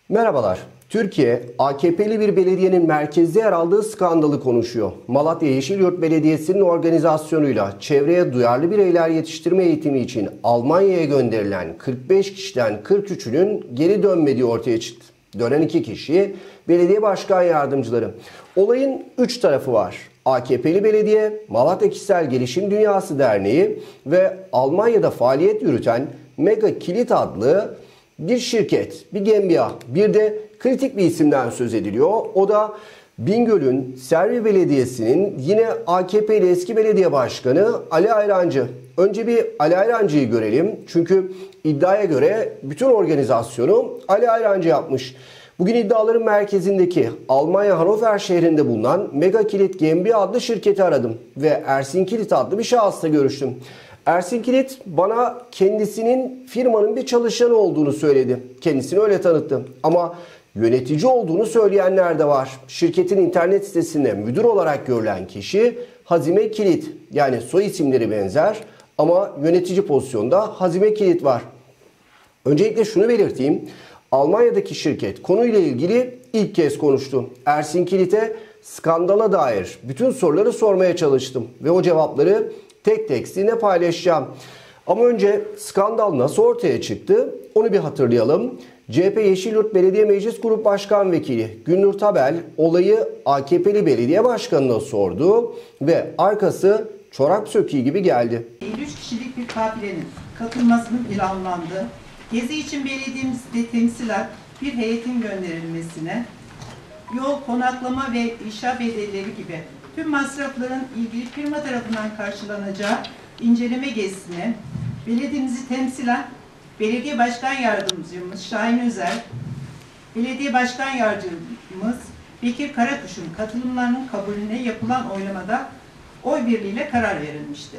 Merhabalar. Türkiye, AKP'li bir belediyenin merkezde yer aldığı skandalı konuşuyor. Malatya Yeşilyurt Belediyesi'nin organizasyonuyla çevreye duyarlı bireyler yetiştirme eğitimi için Almanya'ya gönderilen 45 kişiden 43'ünün geri dönmediği ortaya çıktı. Dönen 2 kişi belediye başkan yardımcıları. Olayın 3 tarafı var. AKP'li belediye, Malatya Kişisel Gelişim Dünyası Derneği ve Almanya'da faaliyet yürüten Mega Kilit adlı bir şirket, bir GmbH, bir de kritik bir isimden söz ediliyor. O da Bingöl'ün Servi Belediyesi'nin yine AKP'li eski belediye başkanı Ali Ayrancı. Önce bir Ali Ayrancı'yı görelim. Çünkü iddiaya göre bütün organizasyonu Ali Ayrancı yapmış. Bugün iddiaların merkezindeki Almanya Hannover şehrinde bulunan Mega Kilit GmbH adlı şirketi aradım ve Ersin Kilit adlı bir şahısla görüştüm. Ersin Kilit bana kendisinin firmanın bir çalışanı olduğunu söyledi. Kendisini öyle tanıttı. Ama yönetici olduğunu söyleyenler de var. Şirketin internet sitesinde müdür olarak görülen kişi Hazime Kilit. Yani soy isimleri benzer ama yönetici pozisyonda Hazime Kilit var. Öncelikle şunu belirteyim. Almanya'daki şirket konuyla ilgili ilk kez konuştu. Ersin Kilit'e skandala dair bütün soruları sormaya çalıştım ve o cevapları tek tek sizinle paylaşacağım. Ama önce skandal nasıl ortaya çıktı onu bir hatırlayalım. CHP Yeşilyurt Belediye Meclis Grup Başkan Vekili Günnur Tabel olayı AKP'li belediye başkanına sordu ve arkası çorap söküğü gibi geldi. 53 kişilik bir kafilenin katılmasının planlandığı, gezi için belediyemizde temsilen bir heyetin gönderilmesine, yol, konaklama ve inşa bedelleri gibi tüm masrafların ilgili firma tarafından karşılanacağı inceleme gezisine belediyemizi temsilen Belediye Başkan Yardımcımız Şahin Özer, Belediye Başkan Yardımcımız Bekir Karakuş'un katılımlarının kabulüne yapılan oylamada oy birliğiyle karar verilmiştir.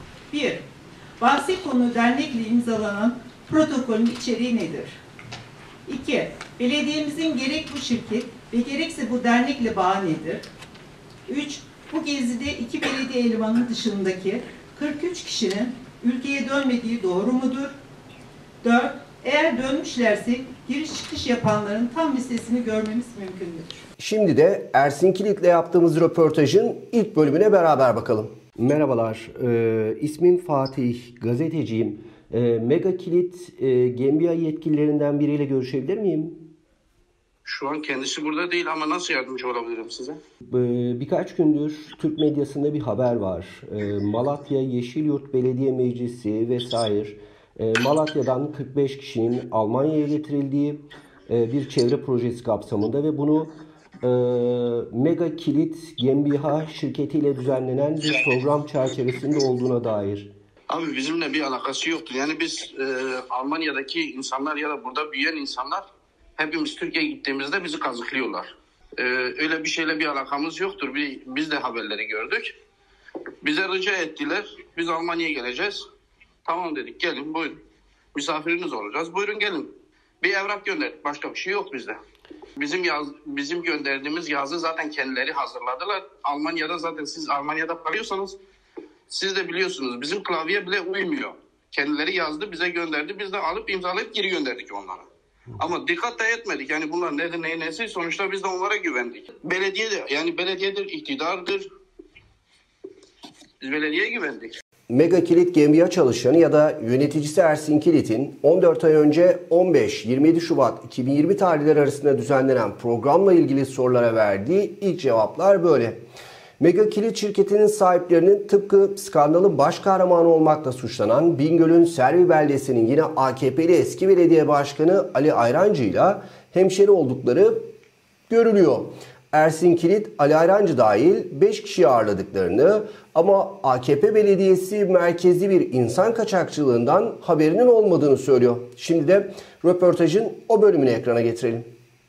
1. Bahsi konu dernekle imzalanan protokolün içeriği nedir? 2. Belediyemizin gerek bu şirket ve gerekse bu dernekle bağı nedir? 3. Bu gezide 2 belediye elemanının dışındaki 43 kişinin ülkeye dönmediği doğru mudur? 4. Eğer dönmüşlerse giriş çıkış yapanların tam listesini görmemiz mümkündür. Şimdi de Ersin Kilit'le yaptığımız röportajın ilk bölümüne beraber bakalım. Merhabalar, ismim Fatih, gazeteciyim. Mega Kilit GmbH yetkililerinden biriyle görüşebilir miyim? Şu an kendisi burada değil ama nasıl yardımcı olabilirim size? Birkaç gündür Türk medyasında bir haber var. Malatya Yeşilyurt Belediye Meclisi vesaire Malatya'dan 45 kişinin Almanya'ya getirildiği bir çevre projesi kapsamında ve bunu Mega Kilit GmbH şirketiyle düzenlenen bir program çerçevesinde olduğuna dair. Abi bizimle bir alakası yoktur. Yani biz Almanya'daki insanlar ya da burada büyüyen insanlar hepimiz Türkiye'ye gittiğimizde bizi kazıklıyorlar. Öyle bir şeyle bir alakamız yoktur. Biz de haberleri gördük. Bize rica ettiler. Biz Almanya'ya geleceğiz. Tamam dedik, gelin buyurun. Misafiriniz olacağız. Buyurun gelin. Bir evrak gönderdik. Başka bir şey yok bizde. Bizim gönderdiğimiz yazı zaten kendileri hazırladılar. Almanya'da zaten siz Almanya'da kalıyorsanız siz de biliyorsunuz bizim klavye bile uymuyor. Kendileri yazdı, bize gönderdi. Biz de alıp imzalayıp geri gönderdik onlara. Ama dikkat de etmedik. Yani bunlar nedir, nesi? Sonuçta biz de onlara güvendik. Belediyedir, iktidardır. Biz belediyeye güvendik. Mega Kilit GmbH çalışanı ya da yöneticisi Ersin Kilit'in 14 ay önce 15-27 Şubat 2020 tarihleri arasında düzenlenen programla ilgili sorulara verdiği ilk cevaplar böyle. Mega Kilit şirketinin sahiplerinin tıpkı skandalın baş kahramanı olmakla suçlanan Bingöl'ün Servi Beldesi'nin yine AKP'li eski belediye başkanı Ali Ayrancı ile hemşeri oldukları görülüyor. Ersin Kilit, Ali Ayrancı dahil 5 kişiyi ağırladıklarını ama AKP belediyesi merkezli bir insan kaçakçılığından haberinin olmadığını söylüyor. Şimdi de röportajın o bölümünü ekrana getirelim.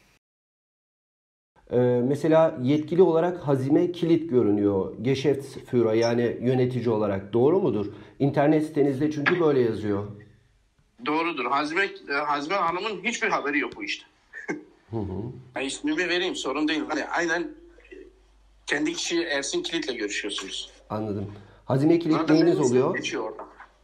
Mesela yetkili olarak Hazime Kilit görünüyor. Geschäftsführer yani yönetici olarak. Doğru mudur? İnternet sitenizde çünkü böyle yazıyor. Doğrudur. Hazime Hanım'ın hiçbir haberi yok bu işte. İsmimi vereyim, sorun değil. Hani aynen kendi kişi Ersin Kilit'le görüşüyorsunuz. Anladım. Hazime Kilit zaten neyiniz oluyor?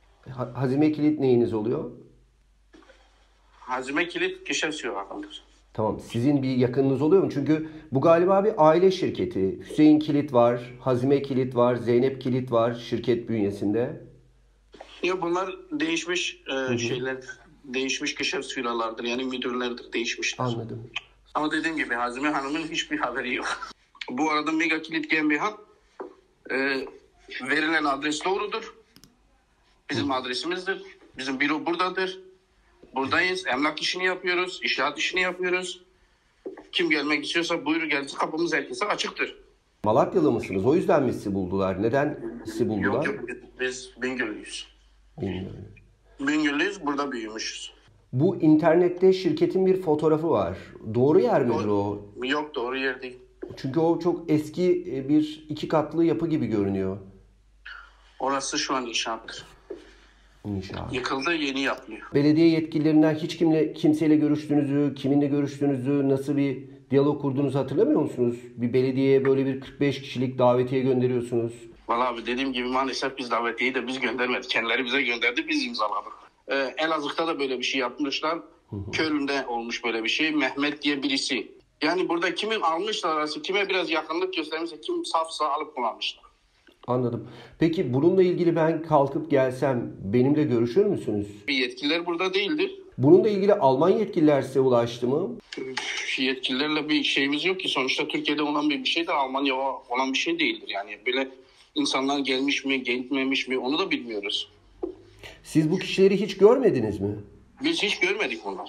Hazime Kilit neyiniz oluyor? Hazime Kilit Geschäftsführer'dır. Tamam. Sizin bir yakınınız oluyor mu? Çünkü bu galiba bir aile şirketi. Hüseyin Kilit var, Hazime Kilit var, Zeynep Kilit var şirket bünyesinde. Ya bunlar değişmiş şeyler, değişmiş kişi süralardır. Yani müdürlerdir, değişmiştir. Anladım. Ama dediğim gibi Hazime Hanım'ın hiçbir haberi yok. Bu arada Mega Kilit GmbH verilen adres doğrudur. Bizim adresimizdir. Bizim büro buradadır. Buradayız. Emlak işini yapıyoruz. İnşaat işini yapıyoruz. Kim gelmek istiyorsa buyur gelsin. Kapımız herkese açıktır. Malatyalı mısınız? O yüzden mi sizi buldular? Neden sizi buldular? Yok biz Bingöllüyüz. Bilmiyorum. Bingöllüyüz, burada büyümüşüz. Bu internette şirketin bir fotoğrafı var. Doğru yer midir o? Yok, doğru yer değil. Çünkü o çok eski bir 2 katlı yapı gibi görünüyor. Orası şu an inşaattır. İnşaat. Yıkıldı, yeni yapılıyor. Belediye yetkililerinden hiç kimseyle görüştüğünüzü, kiminle görüştüğünüzü, nasıl bir diyalog kurduğunuzu hatırlamıyor musunuz? Bir belediyeye böyle bir 45 kişilik davetiye gönderiyorsunuz. Vallahi abi dediğim gibi maalesef biz davetiyeyi de biz göndermedik. Kendileri bize gönderdi, biz imzaladık. Elazığ'da da böyle bir şey yapmışlar. Köln'de olmuş böyle bir şey. Mehmet diye birisi. Yani burada kimin almışlar arası, kime biraz yakınlık göstermişse, kim safsa alıp kullanmışlar. Anladım. Peki bununla ilgili ben kalkıp gelsem benimle görüşür müsünüz? Yetkililer burada değildir. Bununla ilgili Alman yetkililer size ulaştı mı? Yetkililerle bir şeyimiz yok ki. Sonuçta Türkiye'de olan bir şey de Almanya olan bir şey değildir. Yani böyle insanlar gelmiş mi, gelmemiş mi onu da bilmiyoruz. Siz bu kişileri hiç görmediniz mi? Biz hiç görmedik onları.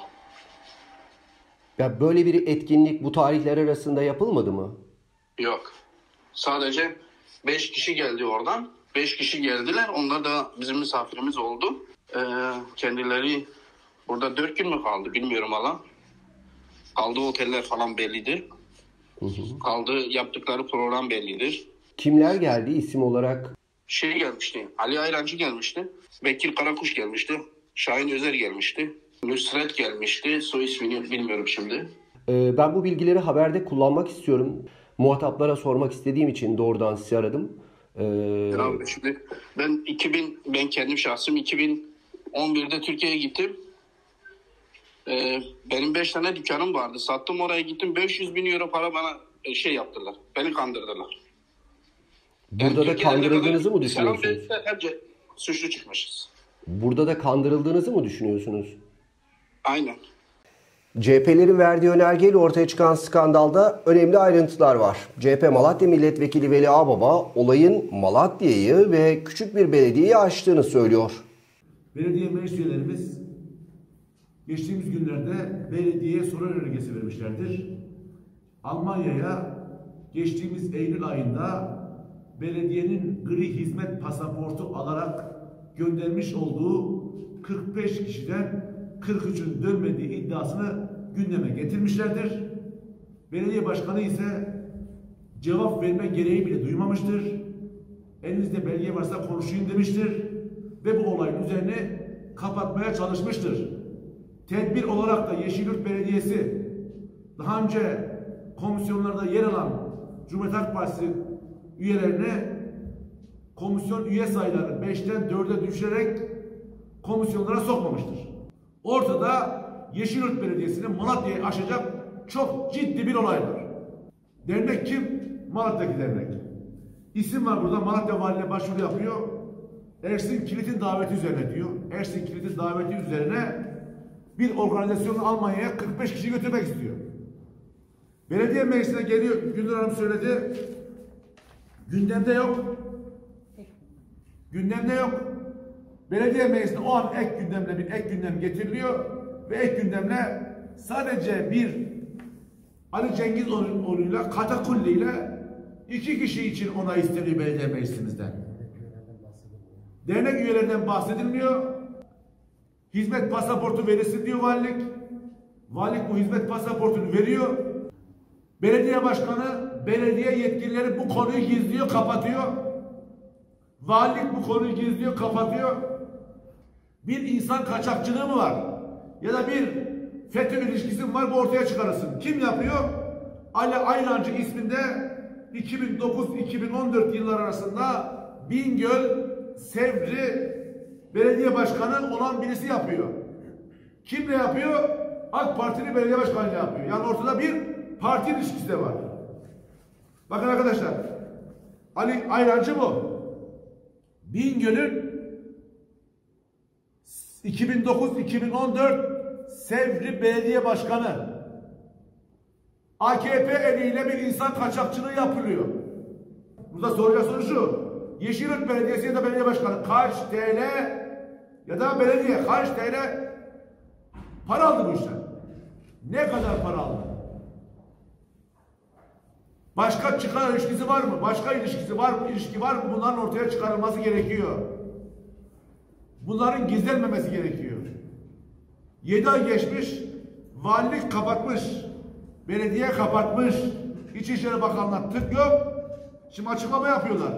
Ya böyle bir etkinlik bu tarihler arasında yapılmadı mı? Yok. Sadece 5 kişi geldi oradan. 5 kişi geldiler. Onlar da bizim misafirimiz oldu. Kendileri burada 4 gün mü kaldı bilmiyorum hala. Kaldığı oteller falan bellidir. Yaptıkları program bellidir. Kimler geldi isim olarak? Gelmişti. Ali Ayrancı gelmişti. Bekir Karakuş gelmişti. Şahin Özer gelmişti. Nusret gelmişti. Soy ismini bilmiyorum şimdi. Ben bu bilgileri haberde kullanmak istiyorum. Muhataplara sormak istediğim için doğrudan sizi aradım. Abi şimdi ben kendim şahsım 2011'de Türkiye'ye gittim. Benim 5 tane dükkanım vardı. Sattım, oraya gittim. 500.000 euro para bana yaptılar. Beni kandırdılar. Burada da kandırıldığınızı mı düşünüyorsunuz? Hepce suçlu çıkmışız. Burada da kandırıldığınızı mı düşünüyorsunuz? Aynen. CHP'lerin verdiği önergeyle ortaya çıkan skandalda önemli ayrıntılar var. CHP Malatya Milletvekili Veli Ağbaba olayın Malatya'yı ve küçük bir belediyeyi aştığını söylüyor. Belediye meclis üyelerimiz geçtiğimiz günlerde belediyeye soru önergesi vermişlerdir. Almanya'ya geçtiğimiz Eylül ayında belediyenin gri hizmet pasaportu alarak göndermiş olduğu 45 kişiden 43'ün dönmediği iddiasını gündeme getirmişlerdir. Belediye başkanı ise cevap verme gereği bile duymamıştır. Elinizde belge varsa konuşayım demiştir ve bu olayın üzerine kapatmaya çalışmıştır. Tedbir olarak da Yeşilyurt Belediyesi daha önce komisyonlarda yer alan Cumhuriyet Halk Partisi üyelerine komisyon üye sayıları 5'ten 4'e düşürerek komisyonlara sokmamıştır. Ortada Yeşilyurt Belediyesi'nin Malatya'yı aşacak çok ciddi bir olay var. Dernek kim? Malatya'daki dernek. İsim var burada, Malatya Valiliğine başvuru yapıyor. Ersin Kilit'in daveti üzerine diyor. Ersin Kilit'in daveti üzerine bir organizasyonu Almanya'ya 45 kişi götürmek istiyor. Belediye meclisine geliyor, Gündür Hanım söyledi. Gündemde yok. Gündemde yok. Belediye meclisine o an bir ek gündem getiriliyor ve ek gündemle sadece bir Ali Cengizoğlu'yla Katakulli ile 2 kişi için onay isteniyor belediye meclisimizden. Dernek üyelerinden bahsedilmiyor. Hizmet pasaportu verilsin diyor valilik. Valilik bu hizmet pasaportunu veriyor. Belediye başkanı, belediye yetkilileri bu konuyu gizliyor, kapatıyor. Valilik bu konuyu gizliyor, kapatıyor. Bir insan kaçakçılığı mı var? Ya da bir FETÖ ilişkisi mi var? Bu ortaya çıkarılsın. Kim yapıyor? Ali Ayrancı isminde 2009-2014 yılları arasında Bingöl, Sevri belediye başkanı olan birisi yapıyor. Kimle yapıyor? AK Parti'nin belediye başkanlığı yapıyor. Yani ortada bir parti ilişkisi de var. Bakın arkadaşlar, Ali Ayrancı bu. Bingöl'ün 2009-2014 Sevri Belediye Başkanı. AKP eliyle bir insan kaçakçılığı yapılıyor. Burada soracağı soru şu. Yeşilyurt Belediyesi ya da belediye başkanı kaç TL ya da belediye kaç TL para aldı bu işten? Ne kadar para aldı? Başka çıkar ilişkisi var mı? Başka ilişkisi var mı? İlişki var mı? Bunların ortaya çıkarılması gerekiyor. Bunların gizlenmemesi gerekiyor. 7 ay geçmiş, valilik kapatmış, belediye kapatmış, İçişleri Bakanlığı tık yok. Şimdi açıklama yapıyorlar.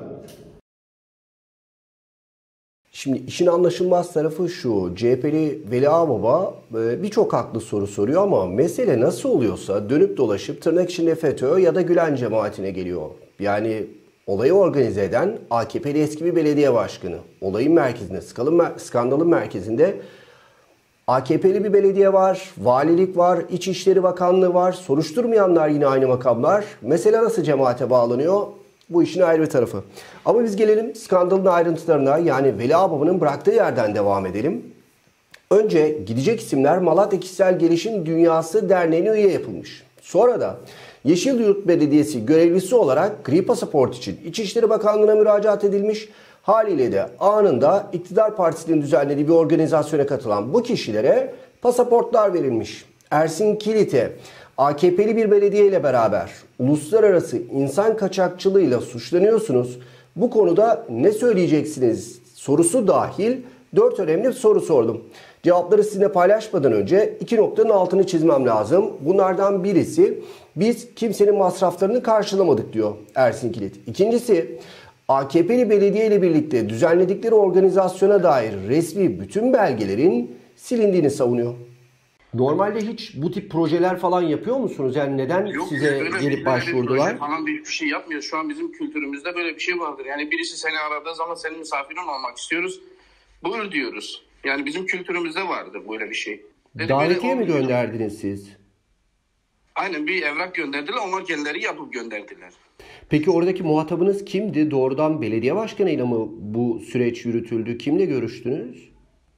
Şimdi işin anlaşılmaz tarafı şu, CHP'li Veli Ağbaba birçok haklı soru soruyor ama mesele nasıl oluyorsa dönüp dolaşıp tırnak içinde FETÖ ya da Gülen cemaatine geliyor. Yani olayı organize eden AKP'li eski bir belediye başkanı. Olayın merkezinde, skandalın merkezinde AKP'li bir belediye var, valilik var, İçişleri Bakanlığı var, soruşturmayanlar yine aynı makamlar. Mesele nasıl cemaate bağlanıyor? Bu işin ayrı bir tarafı. Ama biz gelelim skandalın ayrıntılarına, yani Veli Ağbaba'nın bıraktığı yerden devam edelim. Önce gidecek isimler Malatya Kişisel Gelişim Dünyası Derneği'ne üye yapılmış. Sonra da Yeşilyurt Belediyesi görevlisi olarak gri pasaport için İçişleri Bakanlığı'na müracaat edilmiş. Haliyle de anında iktidar partisinin düzenlediği bir organizasyona katılan bu kişilere pasaportlar verilmiş. Ersin Kilit'e AKP'li bir belediye ile beraber uluslararası insan kaçakçılığıyla suçlanıyorsunuz. Bu konuda ne söyleyeceksiniz sorusu dahil 4 önemli soru sordum. Cevapları sizinle paylaşmadan önce 2 noktanın altını çizmem lazım. Bunlardan birisi, biz kimsenin masraflarını karşılamadık diyor Ersin Kilit. İkincisi, AKP'li belediye ile birlikte düzenledikleri organizasyona dair resmi bütün belgelerin silindiğini savunuyor. Normalde hiç bu tip projeler falan yapıyor musunuz? Yani neden size gelip başvurdular? Bir falan bir şey yapmıyor. Şu an bizim kültürümüzde böyle bir şey vardır. Yani birisi seni aradığı zaman senin misafirin olmak istiyoruz. Buyur diyoruz. Yani bizim kültürümüzde vardır böyle bir şey. Davetiye mi gönderdiniz siz? Aynen, bir evrak gönderdiler. Onlar kendileri yapıp gönderdiler. Peki oradaki muhatabınız kimdi? Doğrudan belediye başkanıyla mı bu süreç yürütüldü? Kimle görüştünüz?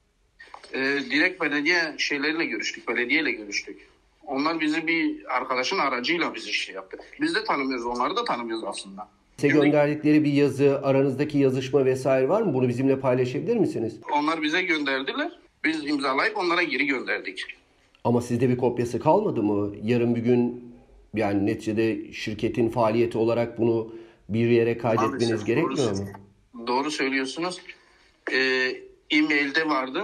Direkt belediye şeyleriyle görüştük. Belediyeyle görüştük. Onlar bizi bir arkadaşın aracıyla bizi şey yaptı. Biz de tanımıyoruz. Onları da tanımıyoruz aslında. Size gönderdikleri bir yazı, aranızdaki yazışma vesaire var mı? Bunu bizimle paylaşabilir misiniz? Onlar bize gönderdiler. Biz imzalayıp onlara geri gönderdik. Ama sizde bir kopyası kalmadı mı? Yarın bir gün, yani neticede şirketin faaliyeti olarak bunu bir yere kaydetmeniz Maalesef, gerekmiyor mu? Doğru söylüyorsunuz. E-mail'de vardı.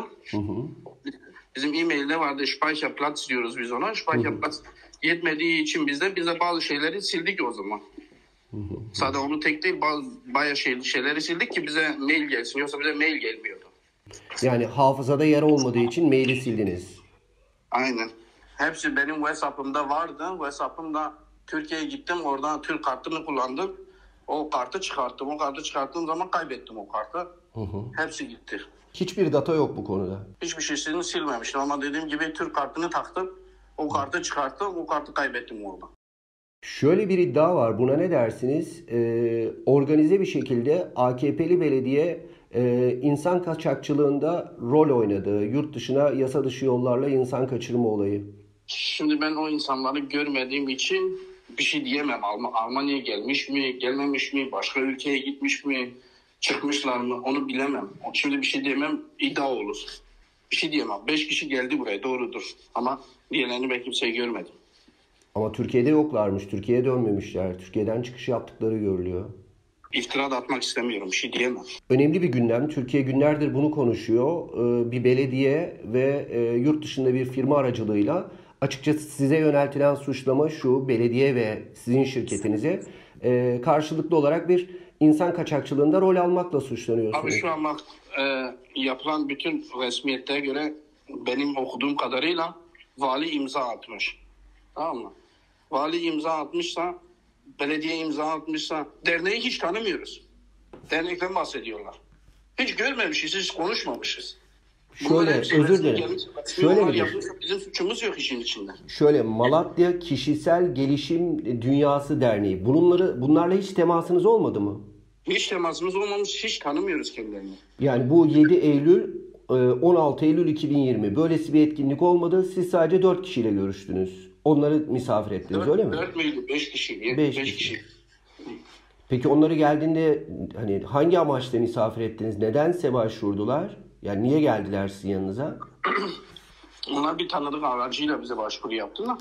Bizim e-mail'de vardı. Speicherplatz diyoruz biz ona. Speicherplatz yetmediği için biz de bazı şeyleri sildik o zaman. Sadece onu tek değil, bayağı şeyleri sildik ki bize mail gelsin. Yoksa bize mail gelmiyordu. Yani hafızada yer olmadığı için maili sildiniz. Aynen. Hepsi benim WhatsApp'ımda vardı. WhatsApp'ımda Türkiye'ye gittim. Oradan Türk kartını kullandım. O kartı çıkarttım. O kartı çıkarttığım zaman kaybettim o kartı. Hepsi gitti. Hiçbir data yok bu konuda. Hiçbir şeysini silmemiştim ama dediğim gibi Türk kartını taktım. O kartı çıkarttım. O kartı kaybettim orada. Şöyle bir iddia var. Buna ne dersiniz? Organize bir şekilde AKP'li belediye insan kaçakçılığında rol oynadı. Yurt dışına yasa dışı yollarla insan kaçırma olayı. Şimdi ben o insanları görmediğim için bir şey diyemem. Almanya'ya gelmiş mi, gelmemiş mi, başka ülkeye gitmiş mi, çıkmışlar mı onu bilemem. Şimdi bir şey diyemem, iddia olur. Bir şey diyemem. 5 kişi geldi buraya, doğrudur. Ama diğerlerini ben kimseyi görmedim. Ama Türkiye'de yoklarmış. Türkiye'ye dönmemişler. Türkiye'den çıkış yaptıkları görülüyor. İftira da atmak istemiyorum. Bir şey diyemem. Önemli bir gündem. Türkiye günlerdir bunu konuşuyor. Bir belediye ve yurt dışında bir firma aracılığıyla açıkçası size yöneltilen suçlama şu: belediye ve sizin şirketinize karşılıklı olarak bir insan kaçakçılığında rol almakla suçlanıyorsunuz. Abi şu an bak, yapılan bütün resmiyetlere göre benim okuduğum kadarıyla vali imza atmış. Tamam mı? Vali imza atmışsa, belediye imza atmışsa, derneği hiç tanımıyoruz. Dernekten bahsediyorlar. Hiç görmemişiz, hiç konuşmamışız. Şöyle, özür dilerim. Şöyle Onlar midir? yapmışsa bizim suçumuz yok işin içinde. Şöyle, Malatya Kişisel Gelişim Dünyası Derneği. Bunlarla hiç temasınız olmadı mı? Hiç temasımız olmamış, hiç tanımıyoruz kendilerini. Yani bu 7 Eylül, 16 Eylül 2020 böylesi bir etkinlik olmadı. Siz sadece 4 kişiyle görüştünüz. Onları misafir ettiniz, öyle mi? 4 müydü? 5 kişi. 5 kişi. Peki onları geldiğinde hani hangi amaçla misafir ettiniz? Nedense başvurdular? Yani niye geldiler sizin yanınıza? Onlar bir tanıdık aracıyla bize başvuru yaptılar.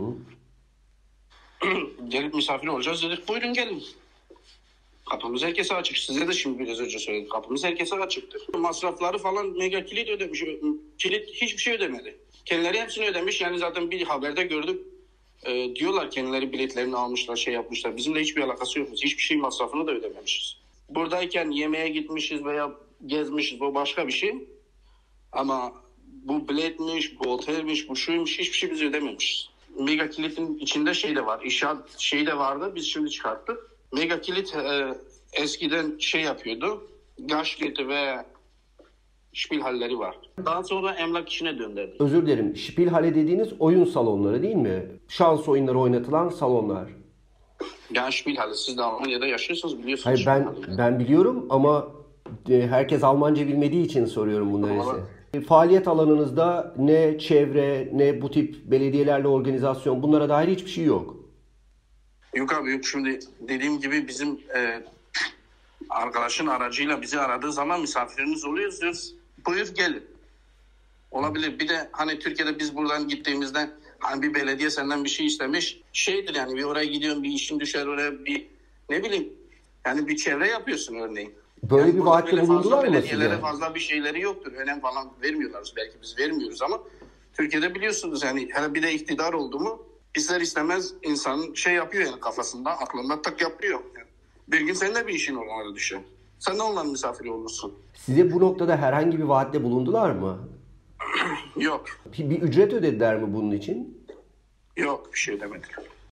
Gelip misafir olacağız dedik. Buyurun gelin. Kapımız herkese açık. Size de şimdi biraz önce söyledim. Kapımız herkese açıktır. Masrafları falan mega kilit ödemiş. Kilit hiçbir şey ödemedi. Kendileri hepsini ödemiş. Yani zaten bir haberde gördük. Diyorlar kendileri biletlerini almışlar, şey yapmışlar. Bizimle hiçbir alakası yok. Biz hiçbir şey masrafını da ödememişiz. Buradayken yemeğe gitmişiz veya gezmişiz. Bu başka bir şey. Ama bu biletmiş, bu otelmiş, bu şuymuş, hiçbir şey biz ödememişiz. Mega kilitin içinde şey de var. İnşaat şeyi de vardı. Biz şimdi çıkarttık. Mega kilit eskiden şey yapıyordu. Gaşketi ve şpilhalleri var. Daha sonra emlak işine döndürdü. Özür dilerim. Spielhalle dediğiniz oyun salonları değil mi? Şans oyunları oynatılan salonlar. Yani şpilhalle. Siz de Almanya'da yaşıyorsunuz, biliyorsunuz. Hayır, ben biliyorum ama herkes Almanca bilmediği için soruyorum bunları size. Faaliyet alanınızda ne çevre ne bu tip belediyelerle organizasyon, bunlara dair hiçbir şey yok. Yok abi yok. Şimdi dediğim gibi bizim arkadaşın aracıyla bizi aradığı zaman misafirimiz oluyoruz diyoruz. Buyur gelin. Olabilir. Bir de hani Türkiye'de biz buradan gittiğimizde hani bir belediye senden bir şey istemiş. Şeydir yani, bir oraya gidiyorsun, bir işin düşer oraya, bir ne bileyim yani bir çevre yapıyorsun örneğin. Böyle yani bir vaatte bulundular mı belediyelere size? fazla bir şeyleri yoktur. Önem falan vermiyorlar. Belki biz vermiyoruz ama Türkiye'de biliyorsunuz yani, hele bir de iktidar oldu mu ister istemez insanın şey yapıyor yani, kafasında aklında tak yapıyor. Yani bir gün senin de bir işin onlara düşer. Sen de onların misafiri olursun. Size bu noktada herhangi bir vaatte bulundular mı? Yok. Bir ücret ödediler mi bunun için? Yok, bir şey demedik.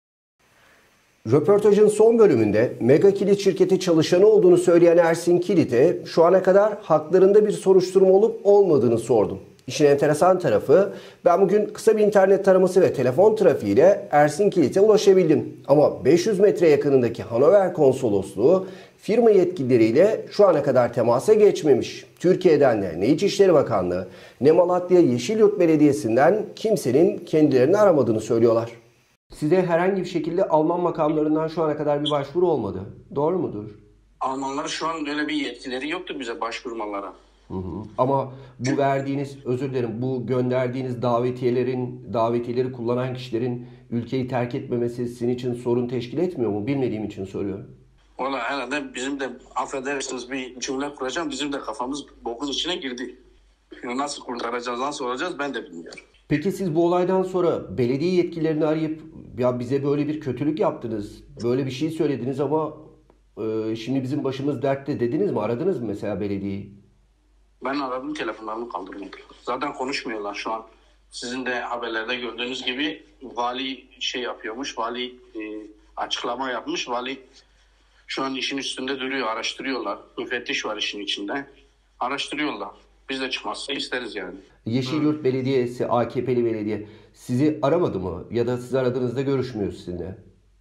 Röportajın son bölümünde Mega Kilit şirketi çalışanı olduğunu söyleyen Ersin Kilit'e şu ana kadar haklarında bir soruşturma olup olmadığını sordum. İşin enteresan tarafı, ben bugün kısa bir internet taraması ve telefon trafiğiyle Ersin Kilit'e ulaşabildim. Ama 500 metre yakınındaki Hannover Konsolosluğu firma yetkilileriyle şu ana kadar temasa geçmemiş. Türkiye'den de ne İçişleri Bakanlığı ne Malatya Yeşilyurt Belediyesi'nden kimsenin kendilerini aramadığını söylüyorlar. Size herhangi bir şekilde Alman makamlarından şu ana kadar bir başvuru olmadı. Doğru mudur? Almanlar şu an öyle bir yetkileri yoktur bize başvurmalara. Ama bu verdiğiniz, özür dilerim, bu gönderdiğiniz davetiyeleri kullanan kişilerin ülkeyi terk etmemesi sizin için sorun teşkil etmiyor mu? Bilmediğim için soruyorum. Valla herhalde bizim de, affedersiniz bir cümle kuracağım, bizim de kafamız bokun içine girdi. Nasıl kurtaracağız, nasıl olacağız ben de bilmiyorum. Peki siz bu olaydan sonra belediye yetkililerini arayıp ya bize böyle bir kötülük yaptınız, böyle bir şey söylediniz ama şimdi bizim başımız dertte dediniz mi? Aradınız mı mesela belediyeyi? Ben aradım, telefonlarını kaldırmadım. Zaten konuşmuyorlar şu an. Sizin de haberlerde gördüğünüz gibi vali şey yapıyormuş, vali açıklama yapmış, vali şu an işin üstünde duruyor, araştırıyorlar. Müfettiş var işin içinde, araştırıyorlar. Biz de çıkmazsa isteriz yani. Yeşilyurt Belediyesi, AKP'li belediye sizi aramadı mı? Ya da siz aradığınızda görüşmüyor sizinle?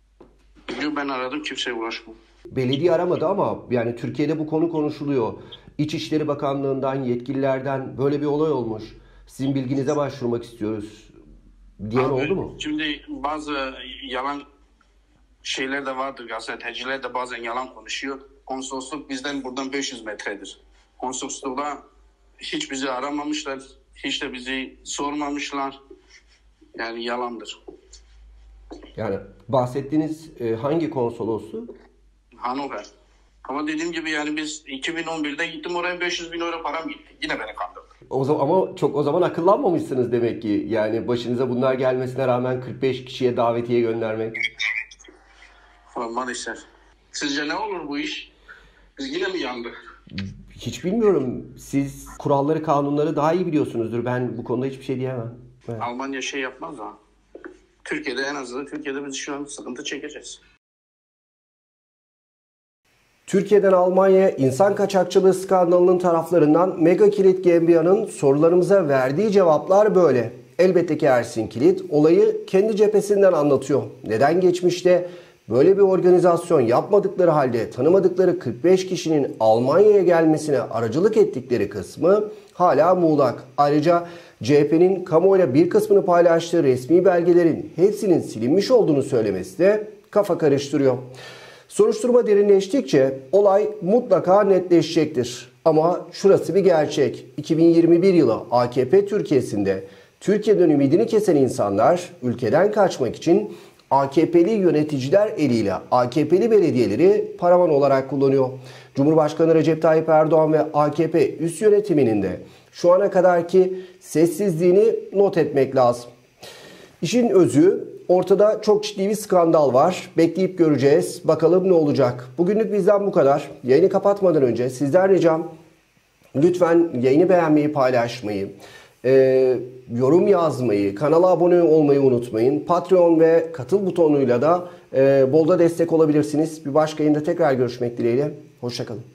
Ben aradım, kimseye ulaşmadım. Belediye aramadı ama yani Türkiye'de bu konu konuşuluyor. İçişleri Bakanlığı'ndan, yetkililerden böyle bir olay olmuş. Sizin bilginize başvurmak istiyoruz diyen oldu mu? Şimdi bazı yalan şeyler de vardır. Gazeteciler de bazen yalan konuşuyor. Konsolosluk bizden buradan 500 metredir. Konsolosluğa hiç bizi aramamışlar. Hiç de bizi sormamışlar. Yani yalandır. Yani bahsettiğiniz hangi konsolosluğu? Hannover. Ama dediğim gibi yani biz 2011'de gittim oraya, 500 bin euro param gitti. Yine beni kandırdı. O zaman akıllanmamışsınız demek ki. Yani başınıza bunlar gelmesine rağmen 45 kişiye davetiye göndermek. Maalesef. Sizce ne olur bu iş? Biz yine mi yandık? Hiç bilmiyorum. Siz kuralları, kanunları daha iyi biliyorsunuzdur. Ben bu konuda hiçbir şey diyemem. Evet. Almanya şey yapmaz ha. Türkiye'de, en azından Türkiye'de biz şu an sıkıntı çekeceğiz. Türkiye'den Almanya'ya insan kaçakçılığı skandalının taraflarından Mega Kilit GmbH'nın sorularımıza verdiği cevaplar böyle. Elbette ki Ersin Kilit olayı kendi cephesinden anlatıyor. Neden geçmişte böyle bir organizasyon yapmadıkları halde tanımadıkları 45 kişinin Almanya'ya gelmesine aracılık ettikleri kısmı hala muğlak. Ayrıca CHP'nin kamuoyuna bir kısmını paylaştığı resmi belgelerin hepsinin silinmiş olduğunu söylemesi de kafa karıştırıyor. Soruşturma derinleştikçe olay mutlaka netleşecektir. Ama şurası bir gerçek. 2021 yılı AKP Türkiye'sinde Türkiye'den ümidini kesen insanlar ülkeden kaçmak için AKP'li yöneticiler eliyle AKP'li belediyeleri paravan olarak kullanıyor. Cumhurbaşkanı Recep Tayyip Erdoğan ve AKP üst yönetiminin de şu ana kadarki sessizliğini not etmek lazım. İşin özü, ortada çok ciddi bir skandal var. Bekleyip göreceğiz. Bakalım ne olacak. Bugünlük bizden bu kadar. Yayını kapatmadan önce sizden ricam lütfen yayını beğenmeyi, paylaşmayı, yorum yazmayı, kanala abone olmayı unutmayın. Patreon ve katıl butonuyla da bolda destek olabilirsiniz. Bir başka yayında tekrar görüşmek dileğiyle. Hoşça kalın.